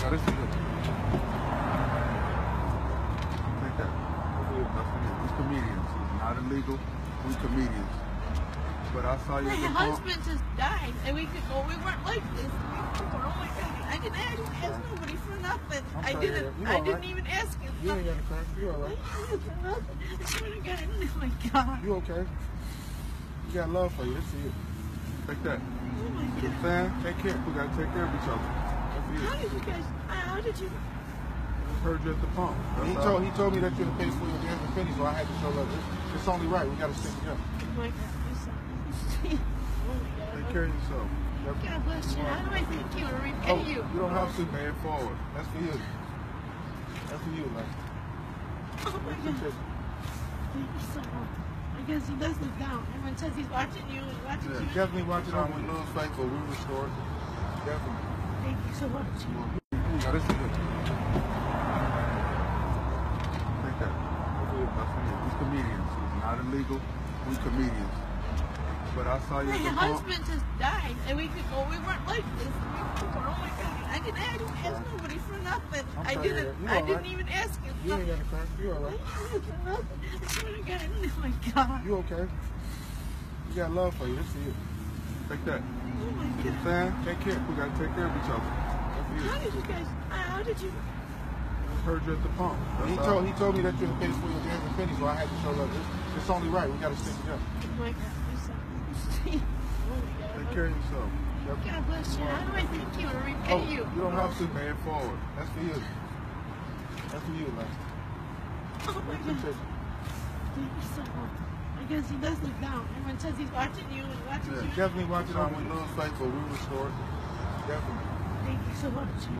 Now this is it. Take that. We comedians. It's not illegal. We comedians. But I saw you. My husband just died a week ago. We weren't like this. Oh my God. I didn't ask nobody for nothing. I didn't even ask him. You ain't got to cry. You all right? I swear to God. Oh my God. You okay? You got love for you. This is you. Take that. Oh my God. You know what I'm saying? Take care. We got to take care of each other. That's it. How did you? Heard you at the pump. He told me that you're the pay for your damn pennies, so I had to show love. It's only right. We got to stick together. Oh my God. Oh my God. Take care of yourself. God bless you. How do I thank you or repay you? You don't have to, man. Forward. That's for you. That's for you, man. Oh my God. Thank you so much. I guess he does look down. Everyone says he's watching you and watching you. Definitely watching on with Lil's Faithful. We restored. Definitely. Thank you so much. Now this is it. Take that. We comedians. It's not illegal. We comedians. But I saw you at the pump. My husband just died a week ago. We weren't like this. Oh my God. I didn't ask nobody for nothing. I didn't even ask him. You ain't got to cry. You all right? I swear to God. Oh my God. You okay? You got love for you. This is you. Take that. Oh my God. You know what I'm saying? Take care. We got to take care of each other. That's for you. How did you? Heard you at the pump. He told me that you're the pay for your damn pennies, so I had to show love. It's only right. We got to stick together. Oh my God. Take care of yourself. God bless you. How do I thank you or repay you? You don't have to, man. Forward. That's for you. That's for you, man. Oh my God. Thank you so much. I guess he does look down. Everyone says he's watching you and watching you. Definitely watching on with Lil's Faithful. We restored. Definitely. Thank you so much.